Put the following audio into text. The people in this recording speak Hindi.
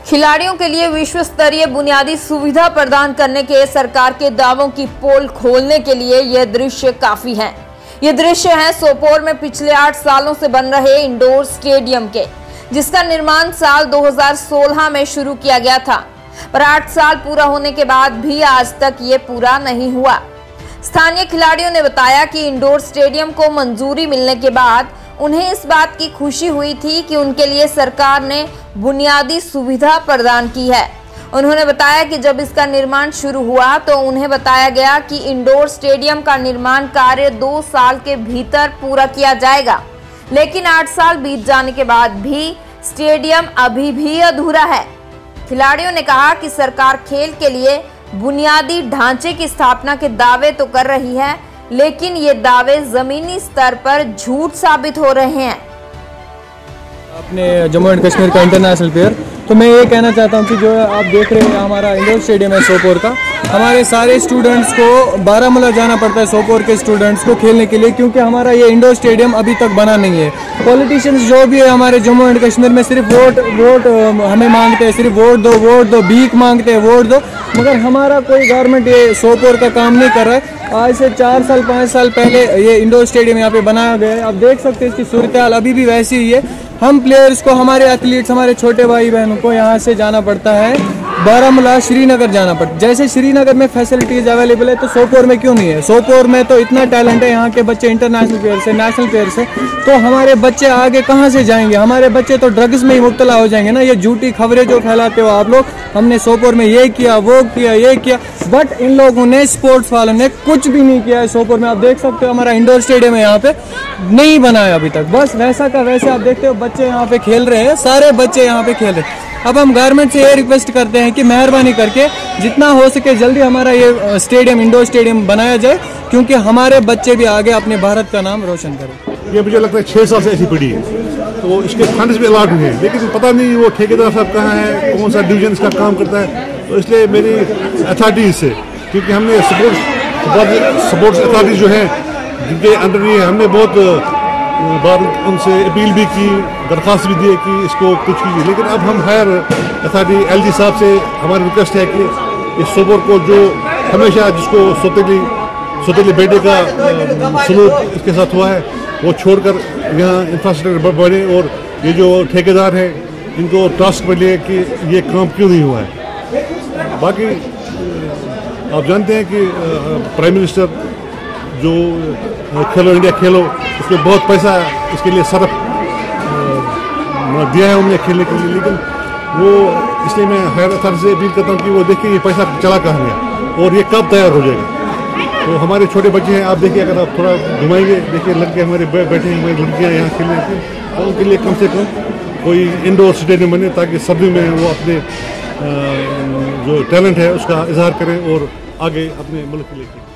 खिलाड़ियों के लिए विश्व स्तरीय बुनियादी सुविधा प्रदान करने के सरकार के दावों की पोल खोलने के लिए यह दृश्य काफी है। ये दृश्य है सोपोर में पिछले 8 सालों से बन रहे इंडोर स्टेडियम के, जिसका निर्माण साल 2016 में शुरू किया गया था, पर 8 साल पूरा होने के बाद भी आज तक ये पूरा नहीं हुआ। स्थानीय खिलाड़ियों ने बताया कि इंडोर स्टेडियम को मंजूरी मिलने के बाद उन्हें इस बात की खुशी हुई थी कि उनके लिए सरकार ने बुनियादी सुविधा प्रदान की है। उन्होंने बताया कि जब इसका निर्माण शुरू हुआ तो उन्हें बताया गया कि इंडोर स्टेडियम का निर्माण कार्य 2 साल के भीतर पूरा किया जाएगा, लेकिन 8 साल बीत जाने के बाद भी स्टेडियम अभी भी अधूरा है। खिलाड़ियों ने कहा कि सरकार खेल के लिए बुनियादी ढांचे की स्थापना के दावे तो कर रही है, लेकिन ये दावे जमीनी स्तर पर झूठ साबित हो रहे हैं। अपने जम्मू एंड कश्मीर का इंटरनेशनल प्लेयर, तो मैं ये कहना चाहता हूँ कि जो आप देख रहे हैं हमारा इंडोर स्टेडियम है सोपोर का, हमारे सारे स्टूडेंट्स को बारामूला जाना पड़ता है सोपोर के स्टूडेंट्स को खेलने के लिए, क्योंकि हमारा ये इंडोर स्टेडियम अभी तक बना नहीं है। पॉलिटिशियंस जो भी है हमारे जम्मू एंड कश्मीर में सिर्फ वोट हमें मांगते हैं, सिर्फ वोट दो, भीख मांगते हैं, वोट दो, मगर हमारा कोई गवर्नमेंट ये सोपोर का काम नहीं कर रहा है। आज से 4 साल 5 साल पहले ये इंडोर स्टेडियम यहाँ पे बनाया गया है। आप देख सकते हैं इसकी सूरत हाल अभी भी वैसी ही है। हम प्लेयर्स को, हमारे एथलीट्स, हमारे छोटे भाई बहनों को यहाँ से जाना पड़ता है बारामूला, श्रीनगर जाना पड़ता है। जैसे श्रीनगर में फैसिलिटीज अवेलेबल है तो सोपोर में क्यों नहीं है? सोपोर में तो इतना टैलेंट है, यहाँ के बच्चे इंटरनेशनल प्लेयर्स है, नेशनल प्लेयर्स है, तो हमारे बच्चे आगे कहाँ से जाएंगे? हमारे बच्चे तो ड्रग्स में ही मुब्तला हो जाएंगे ना। ये झूठी खबरें जो फैलाते हो आप लोग, हमने सोपोर में ये किया, वो किया, ये किया, बट इन लोगों ने, स्पोर्ट्स वालों ने कुछ भी नहीं किया है सोपोर में। आप देख सकते हो हमारा इंडोर स्टेडियम है यहाँ पे नहीं बना है अभी तक, बस वैसा का वैसे आप देखते हो बच्चे यहाँ पे खेल रहे हैं, सारे बच्चे यहाँ पे खेल रहे हैं। अब हम गवर्नमेंट से ये रिक्वेस्ट करते हैं कि मेहरबानी करके जितना हो सके जल्दी हमारा ये स्टेडियम, इंडोर स्टेडियम बनाया जाए, क्योंकि हमारे बच्चे भी आगे अपने भारत का नाम रोशन करें। ये मुझे लगता है 6 साल से ऐसी पड़ी है, तो इसके फंड्स भी अलॉट हुए हैं, लेकिन पता नहीं वो ठेकेदार साहब कहाँ है, कौन सा डिवीजन इसका काम करता है। तो इसलिए मेरी अथॉरिटीज से, क्योंकि हमने स्पोर्ट्स अथॉरिटीज जो है जिनके अंडर ये, हमने बहुत बार उनसे अपील भी की, दरख्वास्त भी दी कि इसको कुछ कीजिए, लेकिन अब हम हायर अथॉरिटी LG साहब से हमारी रिक्वेस्ट है कि इस सोपोर को, जो हमेशा जिसको सौतेली बेटे का सलूक इसके साथ हुआ है, वो छोड़कर यहाँ इंफ्रास्ट्रक्चर बढ़े, और ये जो ठेकेदार हैं इनको टास्क पर लिए कि ये काम क्यों नहीं हुआ है। बाकी आप जानते हैं कि प्राइम मिनिस्टर जो खेलो इंडिया खेलो, उसमें बहुत पैसा इसके लिए सरफ दिया है उन्होंने खेलने के लिए, लेकिन वो, इसलिए मैं हायर अथॉरिटी से अपील करता हूँ कि वो देखिए ये पैसा चला कहाँ गया और ये कब तैयार हो जाएगा। तो हमारे छोटे बच्चे हैं, आप देखिए, अगर आप थोड़ा घुमाएंगे, देखिए लड़के हमारे बैठे हैं, हमारी लड़कियाँ यहाँ खेलने के, तो उनके लिए कम से कम कोई इंडोर स्टेडियम बने, ताकि सर्दी में वो अपने जो टैलेंट है उसका इजहार करें और आगे अपने मुल्क के लिए खेलें।